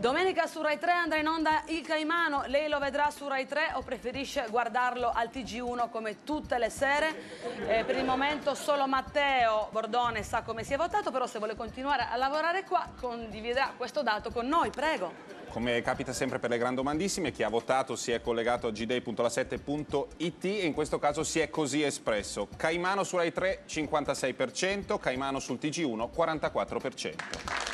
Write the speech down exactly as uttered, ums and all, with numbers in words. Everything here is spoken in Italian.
Domenica su Rai tre andrà in onda Il Caimano. Lei lo vedrà su Rai tre o preferisce guardarlo al T G uno come tutte le sere? Eh, per il momento solo Matteo Bordone sa come si è votato, però se vuole continuare a lavorare qua condividerà questo dato con noi, prego. Come capita sempre per le grandomandissime, chi ha votato si è collegato a g day punto la sette punto i t e in questo caso si è così espresso. Caimano su Rai tre cinquantasei per cento, Caimano sul T G uno quarantaquattro per cento.